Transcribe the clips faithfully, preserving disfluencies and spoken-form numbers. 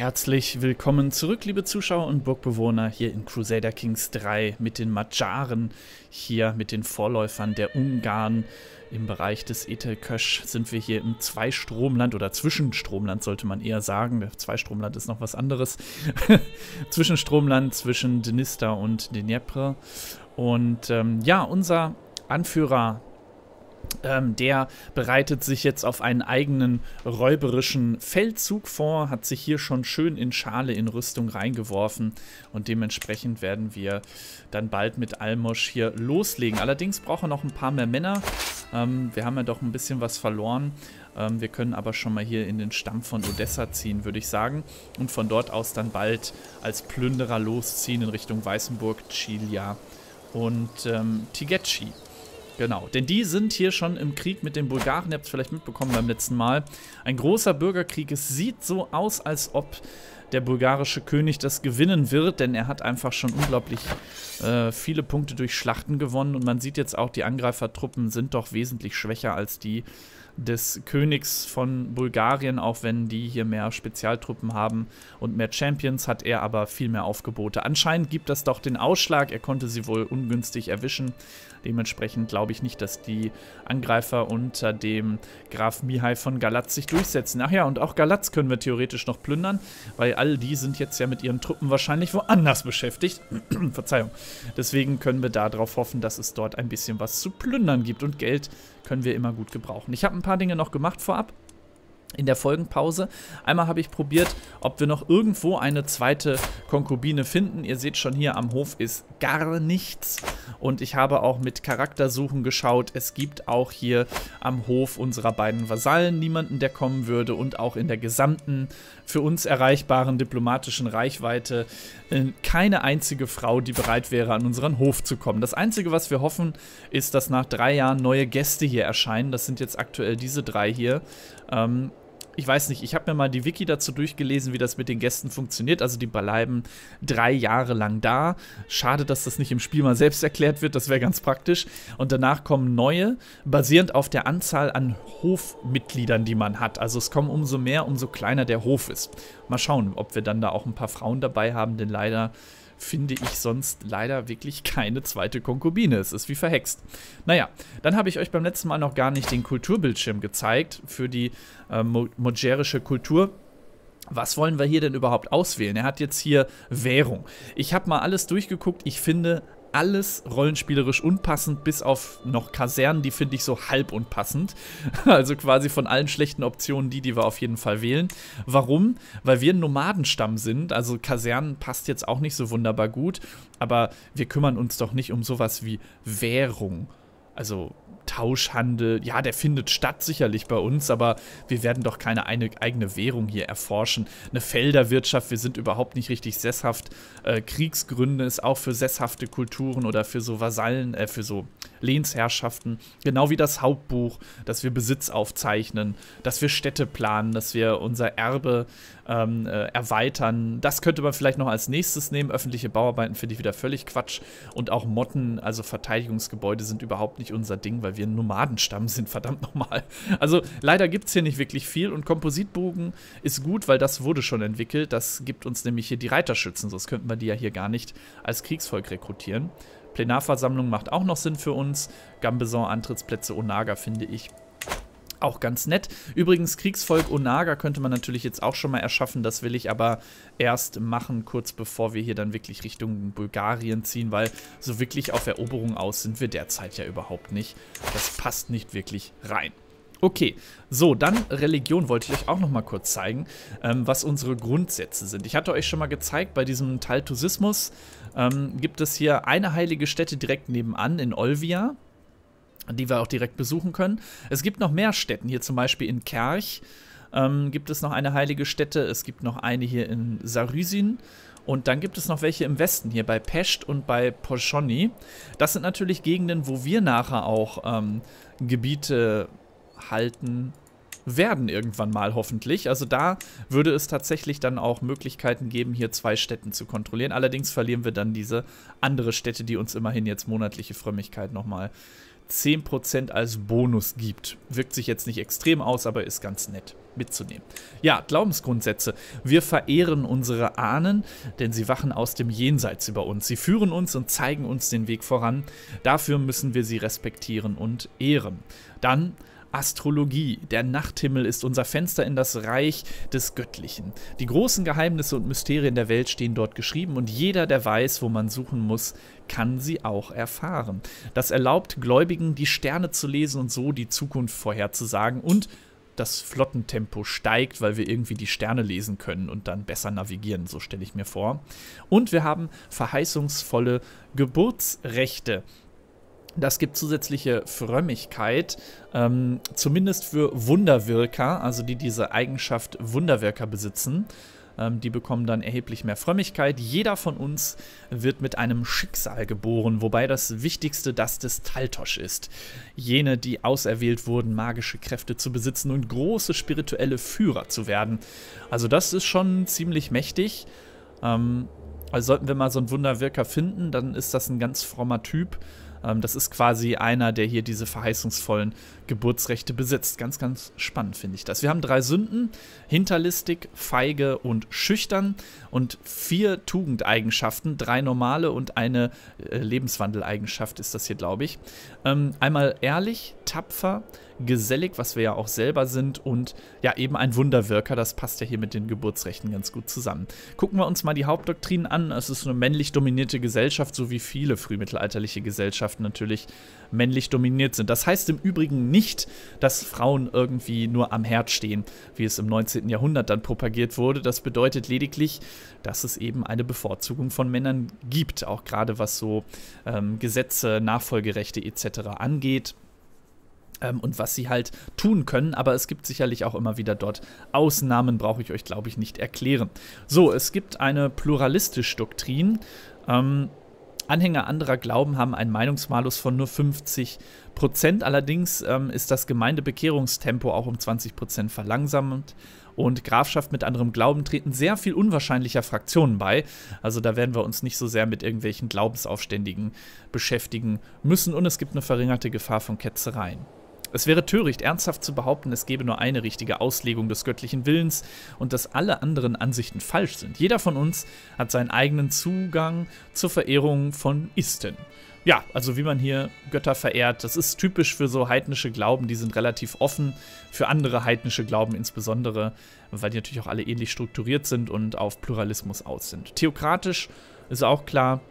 Herzlich willkommen zurück, liebe Zuschauer und Burgbewohner, hier in Crusader Kings drei mit den Magyaren, hier mit den Vorläufern der Ungarn. Im Bereich des Etelkösch sind wir hier im Zweistromland oder Zwischenstromland, sollte man eher sagen. Der Zweistromland ist noch was anderes. Zwischenstromland zwischen Dnister und Dnepr. Und ähm, ja, unser Anführer, Ähm, der bereitet sich jetzt auf einen eigenen räuberischen Feldzug vor, hat sich hier schon schön in Schale, in Rüstung reingeworfen und dementsprechend werden wir dann bald mit Almosch hier loslegen. Allerdings brauchen wir noch ein paar mehr Männer. Ähm, wir haben ja doch ein bisschen was verloren. Ähm, wir können aber schon mal hier in den Stamm von Odessa ziehen, würde ich sagen. Und von dort aus dann bald als Plünderer losziehen in Richtung Weißenburg, Chilia und ähm, Tigetschi. Genau, denn die sind hier schon im Krieg mit den Bulgaren, ihr habt es vielleicht mitbekommen beim letzten Mal. Ein großer Bürgerkrieg, es sieht so aus, als ob der bulgarische König das gewinnen wird, denn er hat einfach schon unglaublich äh, viele Punkte durch Schlachten gewonnen und man sieht jetzt auch, die Angreifertruppen sind doch wesentlich schwächer als die des Königs von Bulgarien, auch wenn die hier mehr Spezialtruppen haben und mehr Champions, hat er aber viel mehr Aufgebote. Anscheinend gibt das doch den Ausschlag, er konnte sie wohl ungünstig erwischen. Dementsprechend glaube ich nicht, dass die Angreifer unter dem Graf Mihai von Galatz sich durchsetzen. Ach ja, und auch Galatz können wir theoretisch noch plündern, weil all die sind jetzt ja mit ihren Truppen wahrscheinlich woanders beschäftigt. Verzeihung. Deswegen können wir darauf hoffen, dass es dort ein bisschen was zu plündern gibt und Geld können wir immer gut gebrauchen. Ich habe ein paar Dinge noch gemacht vorab. In der Folgenpause. Einmal habe ich probiert, ob wir noch irgendwo eine zweite Konkubine finden. Ihr seht schon, hier am Hof ist gar nichts. Und ich habe auch mit Charaktersuchen geschaut. Es gibt auch hier am Hof unserer beiden Vasallen niemanden, der kommen würde. Und auch in der gesamten, für uns erreichbaren diplomatischen Reichweite äh, keine einzige Frau, die bereit wäre, an unseren Hof zu kommen. Das Einzige, was wir hoffen, ist, dass nach drei Jahren neue Gäste hier erscheinen. Das sind jetzt aktuell diese drei hier. Ähm, Ich weiß nicht, ich habe mir mal die Wiki dazu durchgelesen, wie das mit den Gästen funktioniert. Also die bleiben drei Jahre lang da. Schade, dass das nicht im Spiel mal selbst erklärt wird, das wäre ganz praktisch. Und danach kommen neue, basierend auf der Anzahl an Hofmitgliedern, die man hat. Also es kommen umso mehr, umso kleiner der Hof ist. Mal schauen, ob wir dann da auch ein paar Frauen dabei haben, denn leider finde ich sonst leider wirklich keine zweite Konkubine. Es ist wie verhext. Naja, dann habe ich euch beim letzten Mal noch gar nicht den Kulturbildschirm gezeigt für die äh, mogerische Kultur. Was wollen wir hier denn überhaupt auswählen? Er hat jetzt hier Währung. Ich habe mal alles durchgeguckt. Ich finde alles rollenspielerisch unpassend, bis auf noch Kasernen, die finde ich so halb unpassend. Also quasi von allen schlechten Optionen die, die wir auf jeden Fall wählen. Warum? Weil wir ein Nomadenstamm sind, also Kasernen passt jetzt auch nicht so wunderbar gut, aber wir kümmern uns doch nicht um sowas wie Währung. Also Tauschhandel, ja, der findet statt sicherlich bei uns, aber wir werden doch keine eine, eigene Währung hier erforschen. Eine Felderwirtschaft, wir sind überhaupt nicht richtig sesshaft. Äh, Kriegsgründe ist auch für sesshafte Kulturen oder für so Vasallen, äh, für so Lehnsherrschaften. Genau wie das Hauptbuch, dass wir Besitz aufzeichnen, dass wir Städte planen, dass wir unser Erbe ähm, äh, erweitern. Das könnte man vielleicht noch als nächstes nehmen. Öffentliche Bauarbeiten finde ich wieder völlig Quatsch. Und auch Motten, also Verteidigungsgebäude, sind überhaupt nicht unser Ding, weil wir ein Nomadenstamm sind, verdammt nochmal. Also leider gibt es hier nicht wirklich viel und Kompositbogen ist gut, weil das wurde schon entwickelt. Das gibt uns nämlich hier die Reiterschützen, sonst könnten wir die ja hier gar nicht als Kriegsvolk rekrutieren. Plenarversammlung macht auch noch Sinn für uns. Gambeson-Antrittsplätze, Onaga finde ich auch ganz nett. Übrigens, Kriegsvolk Onaga könnte man natürlich jetzt auch schon mal erschaffen. Das will ich aber erst machen, kurz bevor wir hier dann wirklich Richtung Bulgarien ziehen, weil so wirklich auf Eroberung aus sind wir derzeit ja überhaupt nicht. Das passt nicht wirklich rein. Okay, so, dann Religion wollte ich euch auch noch mal kurz zeigen, ähm, was unsere Grundsätze sind. Ich hatte euch schon mal gezeigt, bei diesem Taltusismus ähm, gibt es hier eine heilige Stätte direkt nebenan in Olvia, die wir auch direkt besuchen können. Es gibt noch mehr Stätten, hier zum Beispiel in Kerch ähm, gibt es noch eine heilige Stätte, es gibt noch eine hier in Sarüsin und dann gibt es noch welche im Westen, hier bei Pest und bei Poschoni. Das sind natürlich Gegenden, wo wir nachher auch ähm, Gebiete halten werden irgendwann mal hoffentlich. Also da würde es tatsächlich dann auch Möglichkeiten geben, hier zwei Städten zu kontrollieren. Allerdings verlieren wir dann diese andere Stätte, die uns immerhin jetzt monatliche Frömmigkeit nochmal zehn Prozent als Bonus gibt. Wirkt sich jetzt nicht extrem aus, aber ist ganz nett mitzunehmen. Ja, Glaubensgrundsätze. Wir verehren unsere Ahnen, denn sie wachen aus dem Jenseits über uns. Sie führen uns und zeigen uns den Weg voran. Dafür müssen wir sie respektieren und ehren. Dann Astrologie. Der Nachthimmel ist unser Fenster in das Reich des Göttlichen. Die großen Geheimnisse und Mysterien der Welt stehen dort geschrieben und jeder, der weiß, wo man suchen muss, kann sie auch erfahren. Das erlaubt Gläubigen, die Sterne zu lesen und so die Zukunft vorherzusagen, und das Flottentempo steigt, weil wir irgendwie die Sterne lesen können und dann besser navigieren, so stelle ich mir vor. Und wir haben verheißungsvolle Geburtsrechte. Das gibt zusätzliche Frömmigkeit, ähm, zumindest für Wunderwirker, also die diese Eigenschaft Wunderwirker besitzen. Ähm, die bekommen dann erheblich mehr Frömmigkeit. Jeder von uns wird mit einem Schicksal geboren, wobei das Wichtigste das des Taltosch ist. Jene, die auserwählt wurden, magische Kräfte zu besitzen und große spirituelle Führer zu werden. Also das ist schon ziemlich mächtig. Ähm, also sollten wir mal so einen Wunderwirker finden, dann ist das ein ganz frommer Typ. Das ist quasi einer, der hier diese verheißungsvollen Geburtsrechte besitzt. Ganz, ganz spannend finde ich das. Wir haben drei Sünden: hinterlistig, feige und schüchtern, und vier Tugendeigenschaften, drei normale und eine äh, Lebenswandeleigenschaft ist das hier, glaube ich. Ähm, einmal ehrlich, tapfer, gesellig, was wir ja auch selber sind, und ja, eben ein Wunderwirker. Das passt ja hier mit den Geburtsrechten ganz gut zusammen. Gucken wir uns mal die Hauptdoktrinen an. Es ist eine männlich dominierte Gesellschaft, so wie viele frühmittelalterliche Gesellschaften natürlich männlich dominiert sind. Das heißt im Übrigen nicht, dass Frauen irgendwie nur am Herd stehen, wie es im neunzehnten Jahrhundert dann propagiert wurde. Das bedeutet lediglich, dass es eben eine Bevorzugung von Männern gibt, auch gerade was so ähm, Gesetze, Nachfolgerechte et cetera angeht. Und was sie halt tun können, aber es gibt sicherlich auch immer wieder dort Ausnahmen, brauche ich euch, glaube ich, nicht erklären. So, es gibt eine pluralistische Doktrin. Ähm, Anhänger anderer Glauben haben einen Meinungsmalus von nur fünfzig Prozent. Allerdings ähm, ist das Gemeindebekehrungstempo auch um zwanzig Prozent verlangsamt. Und Grafschaft mit anderem Glauben treten sehr viel unwahrscheinlicher Fraktionen bei. Also da werden wir uns nicht so sehr mit irgendwelchen Glaubensaufständigen beschäftigen müssen. Und es gibt eine verringerte Gefahr von Ketzereien. Es wäre töricht, ernsthaft zu behaupten, es gebe nur eine richtige Auslegung des göttlichen Willens und dass alle anderen Ansichten falsch sind. Jeder von uns hat seinen eigenen Zugang zur Verehrung von Isten. Ja, also wie man hier Götter verehrt, das ist typisch für so heidnische Glauben, die sind relativ offen für andere heidnische Glauben insbesondere, weil die natürlich auch alle ähnlich strukturiert sind und auf Pluralismus aus sind. Theokratisch ist auch klar.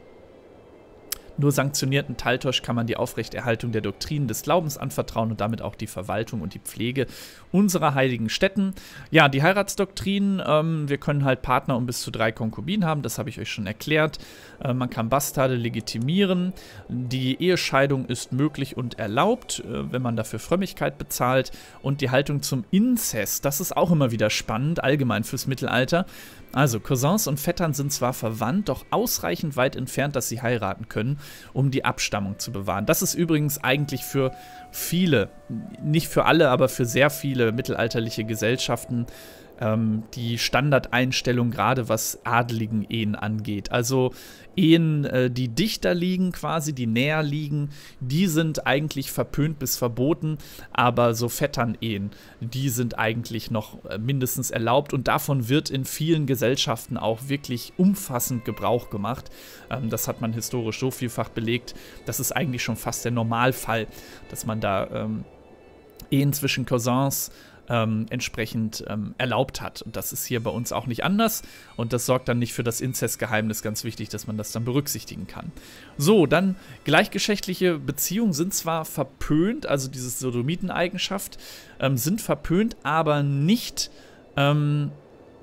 Nur sanktionierten Taltosch kann man die Aufrechterhaltung der Doktrinen des Glaubens anvertrauen und damit auch die Verwaltung und die Pflege unserer heiligen Stätten. Ja, die Heiratsdoktrin, ähm, wir können halt Partner um bis zu drei Konkubinen haben, das habe ich euch schon erklärt. Äh, man kann Bastarde legitimieren. Die Ehescheidung ist möglich und erlaubt, äh, wenn man dafür Frömmigkeit bezahlt. Und die Haltung zum Inzest, das ist auch immer wieder spannend, allgemein fürs Mittelalter. Also, Cousins und Vettern sind zwar verwandt, doch ausreichend weit entfernt, dass sie heiraten können, um die Abstammung zu bewahren. Das ist übrigens eigentlich für viele, nicht für alle, aber für sehr viele mittelalterliche Gesellschaften ähm, die Standardeinstellung, gerade was adeligen Ehen angeht. Also Ehen, äh, die dichter liegen quasi, die näher liegen, die sind eigentlich verpönt bis verboten, aber so Vettern-Ehen, die sind eigentlich noch äh, mindestens erlaubt und davon wird in vielen Gesellschaften auch wirklich umfassend Gebrauch gemacht. Ähm, das hat man historisch so vielfach belegt, das ist eigentlich schon fast der Normalfall, dass man da ähm, Ehen zwischen Cousins Ähm, entsprechend ähm, erlaubt hat. Und das ist hier bei uns auch nicht anders. Und das sorgt dann nicht für das Inzestgeheimnis. Ganz wichtig, dass man das dann berücksichtigen kann. So, dann gleichgeschlechtliche Beziehungen sind zwar verpönt, also diese Sodomiteneigenschaft, ähm, sind verpönt, aber nicht ähm,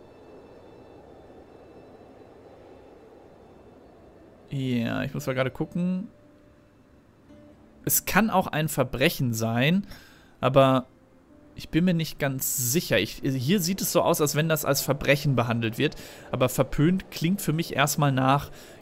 ja, ich muss mal gerade gucken. Es kann auch ein Verbrechen sein, aber ich bin mir nicht ganz sicher. Ich, hier sieht es so aus, als wenn das als Verbrechen behandelt wird. Aber verpönt klingt für mich erstmal nach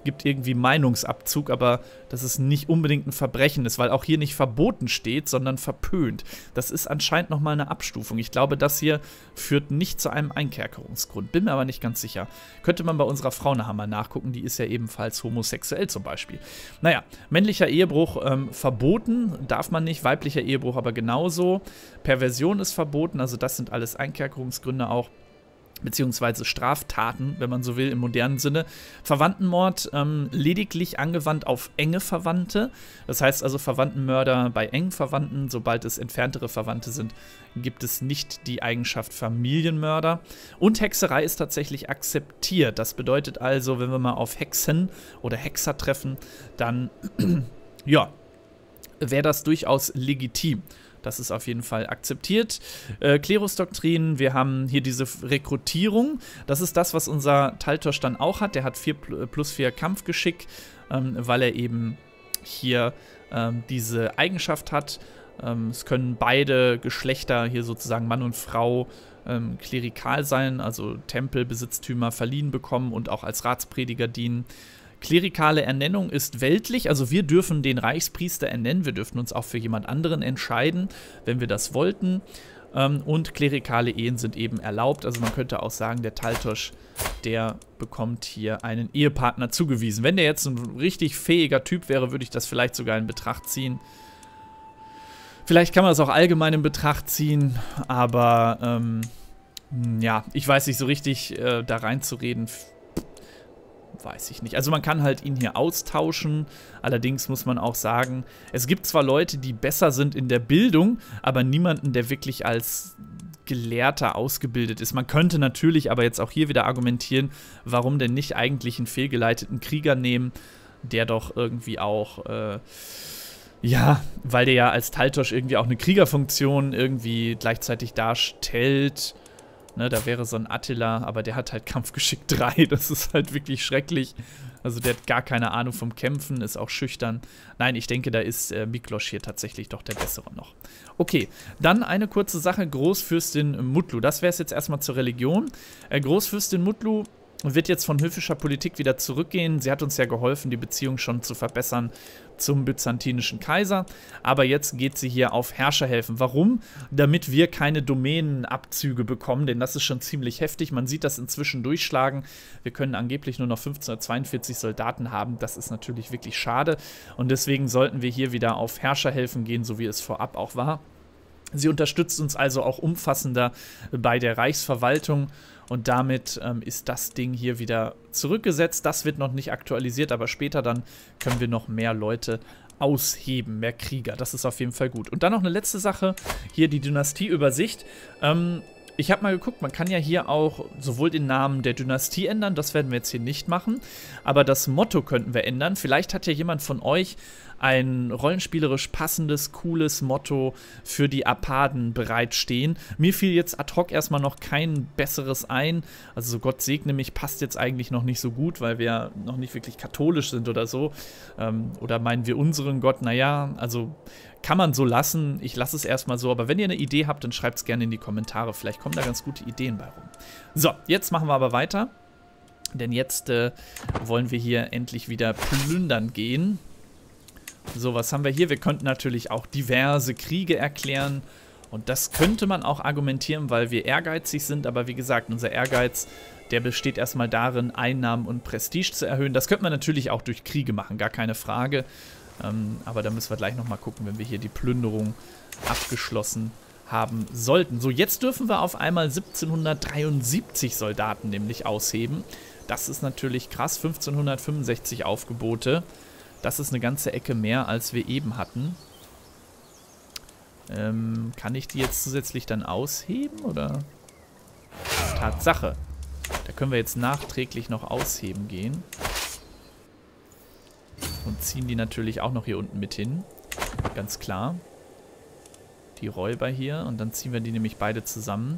gibt irgendwie Meinungsabzug, aber dass es nicht unbedingt ein Verbrechen ist, weil auch hier nicht verboten steht, sondern verpönt. Das ist anscheinend nochmal eine Abstufung. Ich glaube, das hier führt nicht zu einem Einkerkerungsgrund. Bin mir aber nicht ganz sicher. Könnte man bei unserer Frau nachher mal nachgucken, die ist ja ebenfalls homosexuell zum Beispiel. Naja, männlicher Ehebruch ähm, verboten, darf man nicht, weiblicher Ehebruch aber genauso. Perversion ist verboten, also das sind alles Einkerkerungsgründe auch. Beziehungsweise Straftaten, wenn man so will, im modernen Sinne. Verwandtenmord ähm, lediglich angewandt auf enge Verwandte. Das heißt also Verwandtenmörder bei engen Verwandten. Sobald es entferntere Verwandte sind, gibt es nicht die Eigenschaft Familienmörder. Und Hexerei ist tatsächlich akzeptiert. Das bedeutet also, wenn wir mal auf Hexen oder Hexer treffen, dann, ja, wäre das durchaus legitim. Das ist auf jeden Fall akzeptiert. Äh, Klerusdoktrin, wir haben hier diese Rekrutierung. Das ist das, was unser Taltosch dann auch hat. Der hat vier plus vier Kampfgeschick, ähm, weil er eben hier ähm, diese Eigenschaft hat. Ähm, es können beide Geschlechter, hier sozusagen Mann und Frau, ähm, klerikal sein, also Tempelbesitztümer verliehen bekommen und auch als Ratsprediger dienen. Klerikale Ernennung ist weltlich, also wir dürfen den Reichspriester ernennen, wir dürfen uns auch für jemand anderen entscheiden, wenn wir das wollten. Und klerikale Ehen sind eben erlaubt, also man könnte auch sagen, der Taltosch, der bekommt hier einen Ehepartner zugewiesen. Wenn der jetzt ein richtig fähiger Typ wäre, würde ich das vielleicht sogar in Betracht ziehen. Vielleicht kann man das auch allgemein in Betracht ziehen, aber ähm, ja, ich weiß nicht so richtig, äh, da reinzureden, weiß ich nicht. Also man kann halt ihn hier austauschen, allerdings muss man auch sagen, es gibt zwar Leute, die besser sind in der Bildung, aber niemanden, der wirklich als Gelehrter ausgebildet ist. Man könnte natürlich aber jetzt auch hier wieder argumentieren, warum denn nicht eigentlich einen fehlgeleiteten Krieger nehmen, der doch irgendwie auch, äh, ja, weil der ja als Taltosch irgendwie auch eine Kriegerfunktion irgendwie gleichzeitig darstellt. Ne, da wäre so ein Attila, aber der hat halt Kampfgeschick drei, das ist halt wirklich schrecklich. Also der hat gar keine Ahnung vom Kämpfen, ist auch schüchtern. Nein, ich denke, da ist äh, Miklos hier tatsächlich doch der Bessere noch. Okay, dann eine kurze Sache, Großfürstin Mutlu. Das wäre es jetzt erstmal zur Religion. Äh, Großfürstin Mutlu wird jetzt von höfischer Politik wieder zurückgehen. Sie hat uns ja geholfen, die Beziehung schon zu verbessern zum byzantinischen Kaiser. Aber jetzt geht sie hier auf Herrscherhelfen. Warum? Damit wir keine Domänenabzüge bekommen, denn das ist schon ziemlich heftig. Man sieht das inzwischen durchschlagen. Wir können angeblich nur noch fünfzehnhundertzweiundvierzig Soldaten haben. Das ist natürlich wirklich schade. Und deswegen sollten wir hier wieder auf Herrscherhelfen gehen, so wie es vorab auch war. Sie unterstützt uns also auch umfassender bei der Reichsverwaltung. Und damit ähm, ist das Ding hier wieder zurückgesetzt. Das wird noch nicht aktualisiert, aber später dann können wir noch mehr Leute ausheben, mehr Krieger. Das ist auf jeden Fall gut. Und dann noch eine letzte Sache, hier die Dynastieübersicht. Ähm, ich habe mal geguckt, man kann ja hier auch sowohl den Namen der Dynastie ändern, das werden wir jetzt hier nicht machen, aber das Motto könnten wir ändern. Vielleicht hat ja jemand von euch ein rollenspielerisch passendes, cooles Motto für die Arpaden bereitstehen. Mir fiel jetzt ad hoc erstmal noch kein besseres ein. Also so Gott segne mich passt jetzt eigentlich noch nicht so gut, weil wir noch nicht wirklich katholisch sind oder so. Ähm, oder meinen wir unseren Gott? Naja, also kann man so lassen. Ich lasse es erstmal so. Aber wenn ihr eine Idee habt, dann schreibt es gerne in die Kommentare. Vielleicht kommen da ganz gute Ideen bei rum. So, jetzt machen wir aber weiter. Denn jetzt äh, wollen wir hier endlich wieder plündern gehen. So, was haben wir hier? Wir könnten natürlich auch diverse Kriege erklären. Und das könnte man auch argumentieren, weil wir ehrgeizig sind. Aber wie gesagt, unser Ehrgeiz, der besteht erstmal darin, Einnahmen und Prestige zu erhöhen. Das könnte man natürlich auch durch Kriege machen, gar keine Frage. Ähm, aber da müssen wir gleich nochmal gucken, wenn wir hier die Plünderung abgeschlossen haben sollten. So, jetzt dürfen wir auf einmal siebzehnhundertdreiundsiebzig Soldaten nämlich ausheben. Das ist natürlich krass, fünfzehnhundertfünfundsechzig Aufgebote. Das ist eine ganze Ecke mehr, als wir eben hatten. Ähm, kann ich die jetzt zusätzlich dann ausheben, oder? Tatsache. Da können wir jetzt nachträglich noch ausheben gehen. Und ziehen die natürlich auch noch hier unten mit hin. Ganz klar. Die Räuber hier. Und dann ziehen wir die nämlich beide zusammen.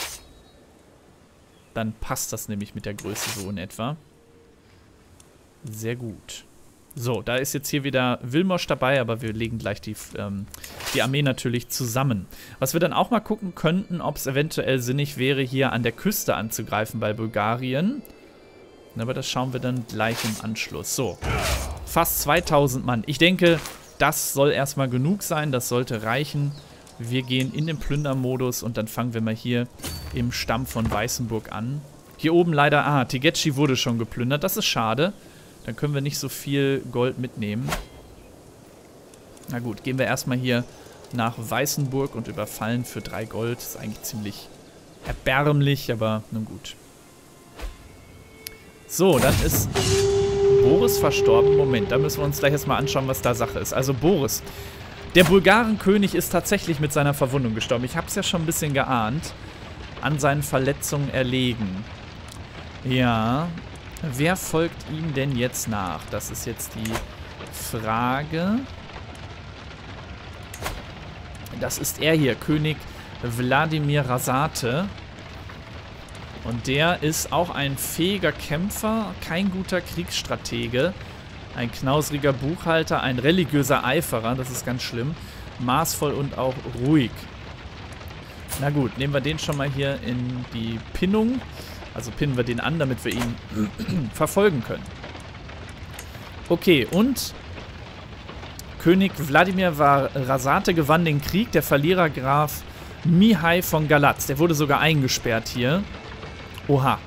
Dann passt das nämlich mit der Größe so in etwa. Sehr gut. So, da ist jetzt hier wieder Wilmosch dabei, aber wir legen gleich die, ähm, die Armee natürlich zusammen. Was wir dann auch mal gucken könnten, ob es eventuell sinnig wäre, hier an der Küste anzugreifen bei Bulgarien. Aber das schauen wir dann gleich im Anschluss. So, fast zweitausend Mann. Ich denke, das soll erstmal genug sein. Das sollte reichen. Wir gehen in den Plündermodus und dann fangen wir mal hier im Stamm von Weißenburg an. Hier oben leider, ah, Tegechi wurde schon geplündert. Das ist schade. Dann können wir nicht so viel Gold mitnehmen. Na gut, gehen wir erstmal hier nach Weißenburg und überfallen für drei Gold. Das ist eigentlich ziemlich erbärmlich, aber nun gut. So, dann ist Boris verstorben. Moment, da müssen wir uns gleich erstmal anschauen, was da Sache ist. Also Boris, der Bulgarenkönig, ist tatsächlich mit seiner Verwundung gestorben. Ich habe es ja schon ein bisschen geahnt. An seinen Verletzungen erlegen. Ja, wer folgt ihm denn jetzt nach? Das ist jetzt die Frage. Das ist er hier, König Wladimir Rasate. Und der ist auch ein fähiger Kämpfer, kein guter Kriegsstratege, ein knausriger Buchhalter, ein religiöser Eiferer, das ist ganz schlimm, maßvoll und auch ruhig. Na gut, nehmen wir den schon mal hier in die Pinnung. Also pinnen wir den an, damit wir ihn verfolgen können. Okay, und König Wladimir Rasate gewann den Krieg. Der Verlierer Graf Mihai von Galatz. Der wurde sogar eingesperrt hier. Oha.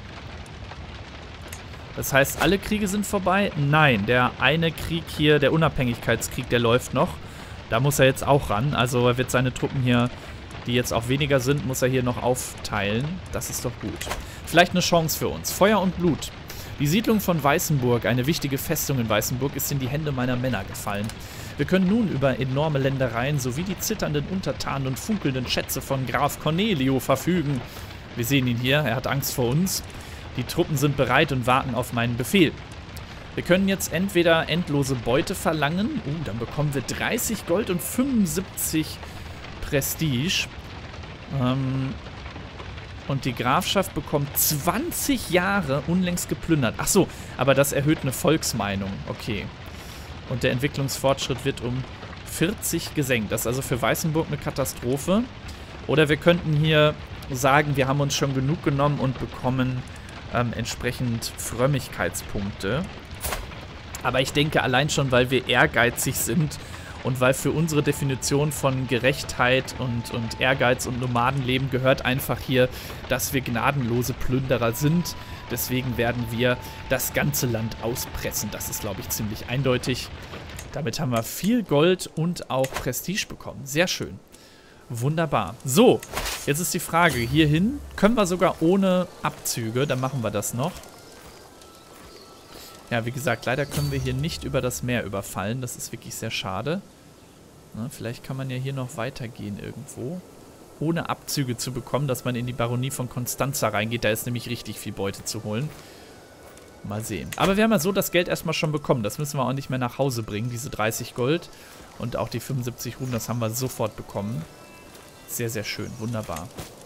Das heißt, alle Kriege sind vorbei? Nein, der eine Krieg hier, der Unabhängigkeitskrieg, der läuft noch. Da muss er jetzt auch ran. Also er wird seine Truppen hier, die jetzt auch weniger sind, muss er hier noch aufteilen. Das ist doch gut. Vielleicht eine Chance für uns. Feuer und Blut. Die Siedlung von Weißenburg, eine wichtige Festung in Weißenburg, ist in die Hände meiner Männer gefallen. Wir können nun über enorme Ländereien sowie die zitternden Untertanen und funkelnden Schätze von Graf Cornelio verfügen. Wir sehen ihn hier, er hat Angst vor uns. Die Truppen sind bereit und warten auf meinen Befehl. Wir können jetzt entweder endlose Beute verlangen. Uh, dann bekommen wir dreißig Gold und fünfundsiebzig Prestige. Ähm, und die Grafschaft bekommt zwanzig Jahre unlängst geplündert. Ach so, aber das erhöht eine Volksmeinung. Okay. Und der Entwicklungsfortschritt wird um vierzig gesenkt. Das ist also für Weißenburg eine Katastrophe. Oder wir könnten hier sagen, wir haben uns schon genug genommen und bekommen ähm, entsprechend Frömmigkeitspunkte. Aber ich denke allein schon, weil wir ehrgeizig sind und weil für unsere Definition von Gerechtheit und, und Ehrgeiz und Nomadenleben gehört einfach hier, dass wir gnadenlose Plünderer sind. Deswegen werden wir das ganze Land auspressen. Das ist, glaube ich, ziemlich eindeutig. Damit haben wir viel Gold und auch Prestige bekommen. Sehr schön. Wunderbar. So, jetzt ist die Frage, hierhin können wir sogar ohne Abzüge, dann machen wir das noch. Ja, wie gesagt, leider können wir hier nicht über das Meer überfallen, das ist wirklich sehr schade. Na, vielleicht kann man ja hier noch weitergehen irgendwo, ohne Abzüge zu bekommen, dass man in die Baronie von Constanza reingeht, da ist nämlich richtig viel Beute zu holen. Mal sehen. Aber wir haben ja so das Geld erstmal schon bekommen, das müssen wir auch nicht mehr nach Hause bringen, diese dreißig Gold und auch die fünfundsiebzig Runen, das haben wir sofort bekommen. Sehr, sehr schön. Wunderbar.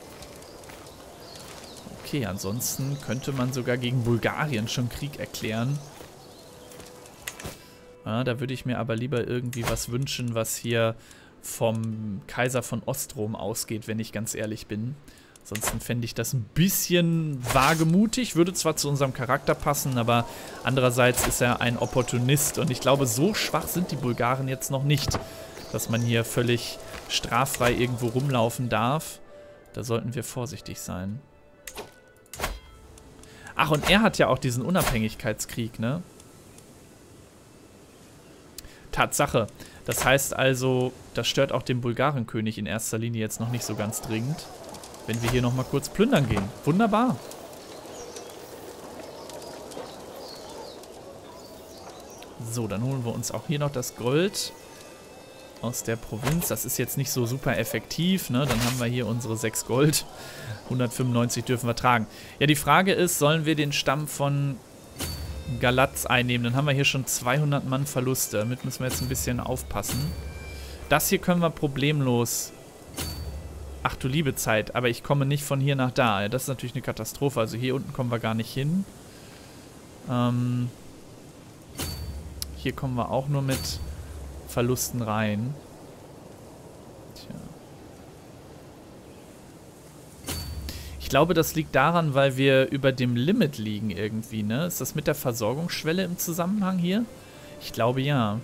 Okay, ansonsten könnte man sogar gegen Bulgarien schon Krieg erklären. Ja, da würde ich mir aber lieber irgendwie was wünschen, was hier vom Kaiser von Ostrom ausgeht, wenn ich ganz ehrlich bin. Ansonsten fände ich das ein bisschen wagemutig. Würde zwar zu unserem Charakter passen, aber andererseits ist er ein Opportunist. Und ich glaube, so schwach sind die Bulgaren jetzt noch nicht, dass man hier völlig straffrei irgendwo rumlaufen darf. Da sollten wir vorsichtig sein. Ach, und er hat ja auch diesen Unabhängigkeitskrieg, ne? Tatsache. Das heißt also, das stört auch den Bulgarenkönig in erster Linie jetzt noch nicht so ganz dringend, wenn wir hier nochmal kurz plündern gehen. Wunderbar. So, dann holen wir uns auch hier noch das Gold aus der Provinz. Das ist jetzt nicht so super effektiv, ne? Dann haben wir hier unsere sechs Gold. hundertfünfundneunzig dürfen wir tragen. Ja, die Frage ist, sollen wir den Stamm von Galatz einnehmen? Dann haben wir hier schon zweihundert Mann Verluste. Damit müssen wir jetzt ein bisschen aufpassen. Das hier können wir problemlos... Ach du liebe Zeit, aber ich komme nicht von hier nach da. Das ist natürlich eine Katastrophe. Also hier unten kommen wir gar nicht hin. Ähm... Hier kommen wir auch nur mit Verlusten rein. Tja. Ich glaube, das liegt daran, weil wir über dem Limit liegen irgendwie, ne? Ist das mit der Versorgungsschwelle im Zusammenhang hier? Ich glaube, ja.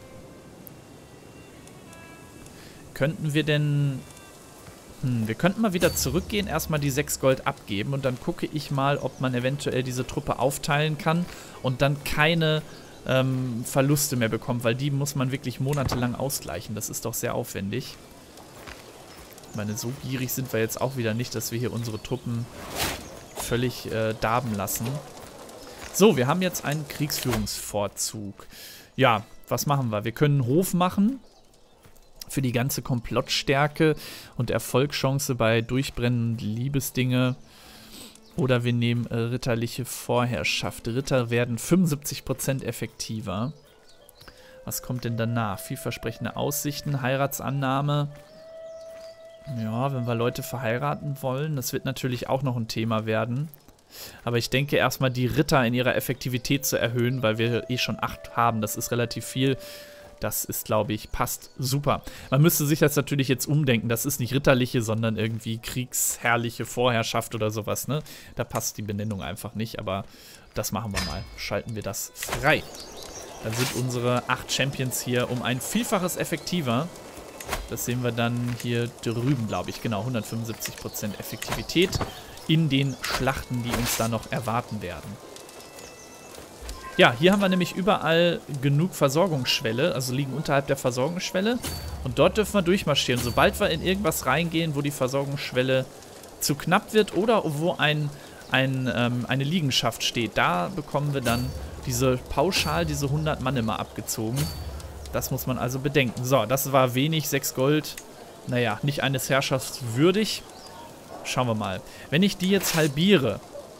Könnten wir denn... Hm, wir könnten mal wieder zurückgehen, erstmal die sechs Gold abgeben und dann gucke ich mal, ob man eventuell diese Truppe aufteilen kann und dann keine ähm, Verluste mehr bekommt, weil die muss man wirklich monatelang ausgleichen. Das ist doch sehr aufwendig. Ich meine, so gierig sind wir jetzt auch wieder nicht, dass wir hier unsere Truppen völlig äh, darben lassen. So, wir haben jetzt einen Kriegsführungsvorzug. Ja, was machen wir? Wir können einen Hof machen für die ganze Komplottstärke und Erfolgschance bei durchbrennenden Liebesdinge. Oder wir nehmen äh, ritterliche Vorherrschaft. Ritter werden fünfundsiebzig Prozent effektiver. Was kommt denn danach? Vielversprechende Aussichten, Heiratsannahme. Ja, wenn wir Leute verheiraten wollen, das wird natürlich auch noch ein Thema werden. Aber ich denke erstmal die Ritter in ihrer Effektivität zu erhöhen, weil wir eh schon acht haben. Das ist relativ viel. Das ist, glaube ich, passt super. Man müsste sich das natürlich jetzt umdenken. Das ist nicht ritterliche, sondern irgendwie kriegsherrliche Vorherrschaft oder sowas, ne? Da passt die Benennung einfach nicht, aber das machen wir mal. Schalten wir das frei. Dann sind unsere acht Champions hier um ein Vielfaches effektiver. Das sehen wir dann hier drüben, glaube ich. Genau, hundertfünfundsiebzig Prozent Effektivität in den Schlachten, die uns da noch erwarten werden. Ja, hier haben wir nämlich überall genug Versorgungsschwelle, also liegen unterhalb der Versorgungsschwelle. Und dort dürfen wir durchmarschieren. Sobald wir in irgendwas reingehen, wo die Versorgungsschwelle zu knapp wird oder wo ein, ein, ähm, eine Liegenschaft steht, da bekommen wir dann diese pauschal diese hundert Mann immer abgezogen. Das muss man also bedenken. So, das war wenig, sechs Gold. Naja, nicht eines Herrschers würdig. Schauen wir mal. Wenn ich die jetzt halbiere...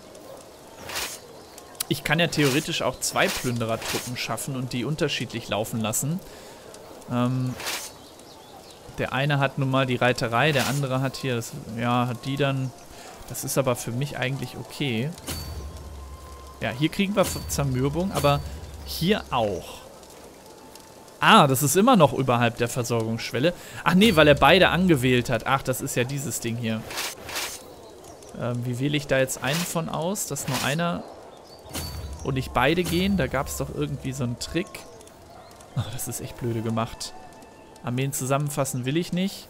Ich kann ja theoretisch auch zwei Plünderertruppen schaffen und die unterschiedlich laufen lassen. Ähm, der eine hat nun mal die Reiterei, der andere hat hier, das, ja, hat die dann. Das ist aber für mich eigentlich okay. Ja, hier kriegen wir Zermürbung, aber hier auch. Ah, das ist immer noch überhalb der Versorgungsschwelle. Ach nee, weil er beide angewählt hat. Ach, das ist ja dieses Ding hier. Ähm, wie wähle ich da jetzt einen von aus, dass nur einer... und nicht beide gehen. Da gab es doch irgendwie so einen Trick. Oh, das ist echt blöde gemacht. Armeen zusammenfassen will ich nicht.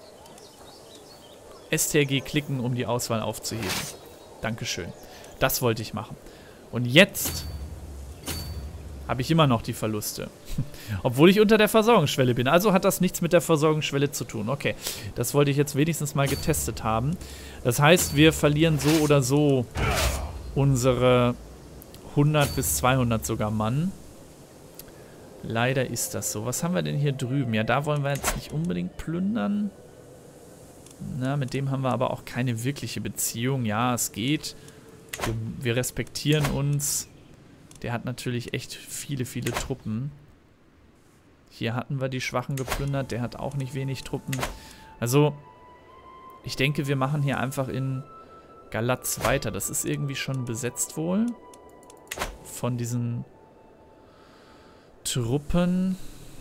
S T R G klicken, um die Auswahl aufzuheben. Dankeschön. Das wollte ich machen. Und jetzt habe ich immer noch die Verluste. Obwohl ich unter der Versorgungsschwelle bin. Also hat das nichts mit der Versorgungsschwelle zu tun. Okay, das wollte ich jetzt wenigstens mal getestet haben. Das heißt, wir verlieren so oder so unsere... hundert bis zweihundert sogar Mann. Leider ist das so. Was haben wir denn hier drüben? Ja, da wollen wir jetzt nicht unbedingt plündern. Na, mit dem haben wir aber auch keine wirkliche Beziehung. Ja, es geht. Wir, wir respektieren uns. Der hat natürlich echt viele, viele Truppen. Hier hatten wir die Schwachen geplündert. Der hat auch nicht wenig Truppen. Also, ich denke, wir machen hier einfach in Galatz weiter. Das ist irgendwie schon besetzt wohl. Von diesen Truppen.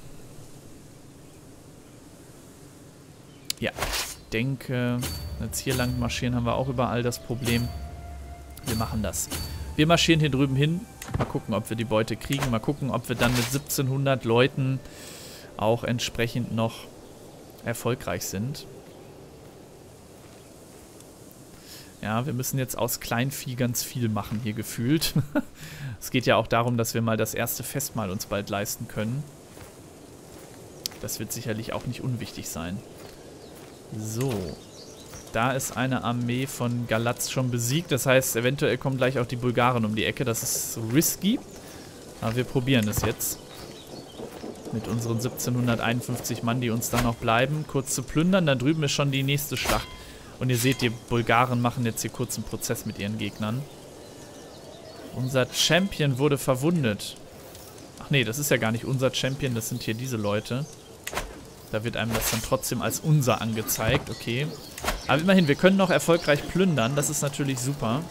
Ja, ich denke, jetzt hier lang marschieren haben wir auch überall das Problem. Wir machen das. Wir marschieren hier drüben hin. Mal gucken, ob wir die Beute kriegen. Mal gucken, ob wir dann mit siebzehnhundert Leuten auch entsprechend noch erfolgreich sind. Ja, wir müssen jetzt aus Kleinvieh ganz viel machen hier gefühlt. Es geht ja auch darum, dass wir mal das erste Festmahl uns bald leisten können. Das wird sicherlich auch nicht unwichtig sein. So. Da ist eine Armee von Galatz schon besiegt. Das heißt, eventuell kommen gleich auch die Bulgaren um die Ecke. Das ist risky. Aber wir probieren es jetzt. Mit unseren siebzehnhunderteinundfünfzig Mann, die uns da noch bleiben. Kurz zu plündern. Da drüben ist schon die nächste Schlacht. Und ihr seht, die Bulgaren machen jetzt hier kurz einen Prozess mit ihren Gegnern. Unser Champion wurde verwundet. Ach nee, das ist ja gar nicht unser Champion, das sind hier diese Leute. Da wird einem das dann trotzdem als unser angezeigt, okay. Aber immerhin, wir können noch erfolgreich plündern, das ist natürlich super.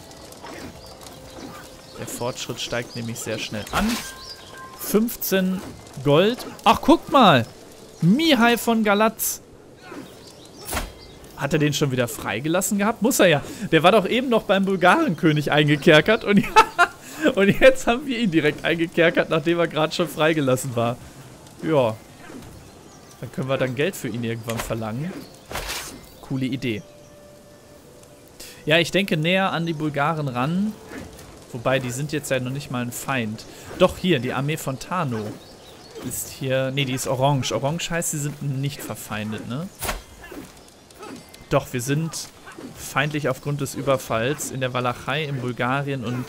Der Fortschritt steigt nämlich sehr schnell an. fünfzehn Gold. Ach, guckt mal! Mihai von Galatz. Hat er den schon wieder freigelassen gehabt? Muss er ja. Der war doch eben noch beim Bulgarenkönig eingekerkert und, und jetzt haben wir ihn direkt eingekerkert, nachdem er gerade schon freigelassen war. Ja. Dann können wir dann Geld für ihn irgendwann verlangen. Coole Idee. Ja, ich denke näher an die Bulgaren ran. Wobei, die sind jetzt ja noch nicht mal ein Feind. Doch, hier, die Armee von Tano ist hier... Ne, die ist orange. Orange heißt, sie sind nicht verfeindet, ne? Doch, wir sind feindlich aufgrund des Überfalls in der Walachei, in Bulgarien und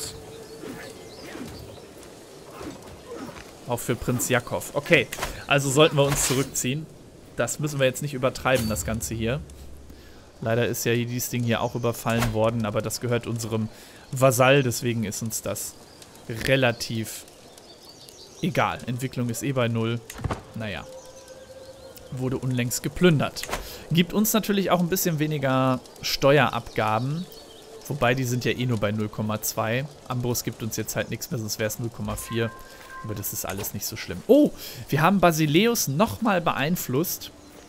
auch für Prinz Jakov. Okay, also sollten wir uns zurückziehen. Das müssen wir jetzt nicht übertreiben, das Ganze hier. Leider ist ja dieses Ding hier auch überfallen worden, aber das gehört unserem Vasall, deswegen ist uns das relativ egal. Entwicklung ist eh bei null. Naja. Wurde unlängst geplündert. Gibt uns natürlich auch ein bisschen weniger Steuerabgaben. Wobei, die sind ja eh nur bei null Komma zwei. Ambrus gibt uns jetzt halt nichts mehr, sonst wäre es null Komma vier. Aber das ist alles nicht so schlimm. Oh, wir haben Basileus nochmal beeinflusst.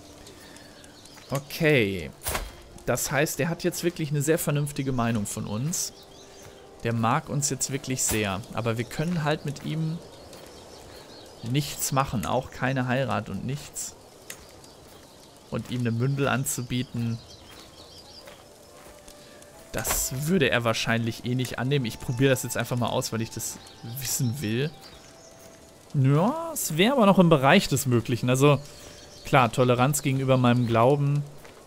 Okay. Das heißt, der hat jetzt wirklich eine sehr vernünftige Meinung von uns. Der mag uns jetzt wirklich sehr. Aber wir können halt mit ihm nichts machen. Auch keine Heirat und nichts. Und ihm eine Mündel anzubieten, das würde er wahrscheinlich eh nicht annehmen. Ich probiere das jetzt einfach mal aus, weil ich das wissen will. Ja, es wäre aber noch im Bereich des Möglichen. Also, klar, Toleranz gegenüber meinem Glauben.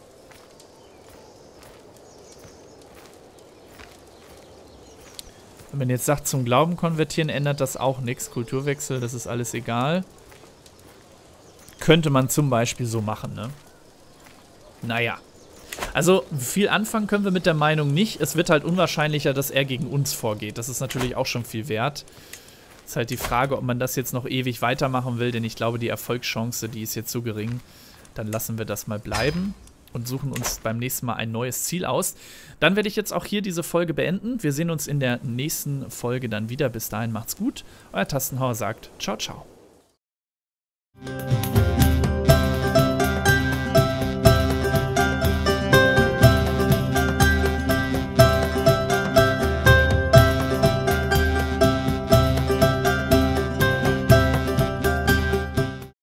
Wenn man jetzt sagt, zum Glauben konvertieren, ändert das auch nichts. Kulturwechsel, das ist alles egal. Könnte man zum Beispiel so machen, ne? Naja. Also, viel anfangen können wir mit der Meinung nicht. Es wird halt unwahrscheinlicher, dass er gegen uns vorgeht. Das ist natürlich auch schon viel wert. Ist halt die Frage, ob man das jetzt noch ewig weitermachen will, denn ich glaube, die Erfolgschance, die ist jetzt so gering. Dann lassen wir das mal bleiben und suchen uns beim nächsten Mal ein neues Ziel aus. Dann werde ich jetzt auch hier diese Folge beenden. Wir sehen uns in der nächsten Folge dann wieder. Bis dahin macht's gut. Euer Tastenhauer sagt ciao, ciao.